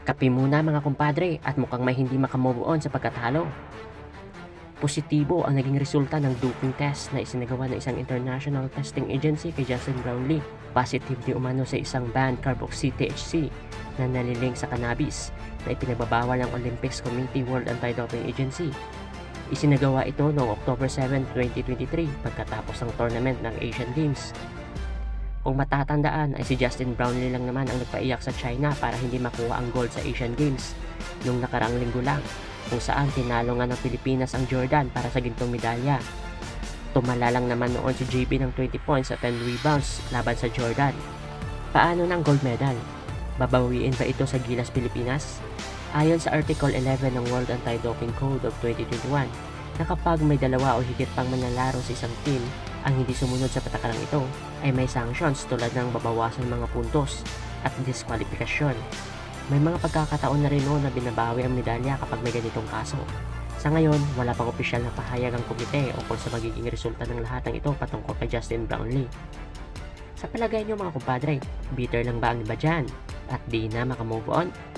Kape muna mga kumpadre at mukhang may hindi makamove on sa pagkatalo. Positibo ang naging resulta ng doping test na isinagawa ng isang international testing agency kay Justin Brownlee. Positive di umano sa isang banned carboxy THC na nalilink sa cannabis na ipinagbabawal ng Olympics Committee World Anti-Doping Agency. Isinagawa ito noong October 7, 2023 pagkatapos ng tournament ng Asian Games. Kung matatandaan ay si Justin Brownlee lang naman ang nagpaiyak sa China para hindi makuha ang gold sa Asian Games noong nakaraang linggo lang, kung saan tinalo nga ng Pilipinas ang Jordan para sa gintong medalya. Tumala lang naman noon si JB ng 20 points at 10 rebounds laban sa Jordan. Paano ng gold medal? Babawiin ba ito sa Gilas Pilipinas? Ayon sa Article 11 ng World Anti-Doping Code of 2021, na kapag may dalawa o higit pang manlalaro sa isang team ang hindi sumunod sa patakaran ito, ay may sanctions tulad ng babawasan mga puntos at diskwalifikasyon. May mga pagkakataon na rin noon na binabawi ang medalya kapag may ganitong kaso. Sa ngayon, wala pang opisyal na pahayag ang komite ukol sa magiging resulta ng lahat ng ito patungkol kay Justin Brownlee. Sa palagay niyo mga kumpadre, bitter lang ba ang iba dyan at di na makamove on?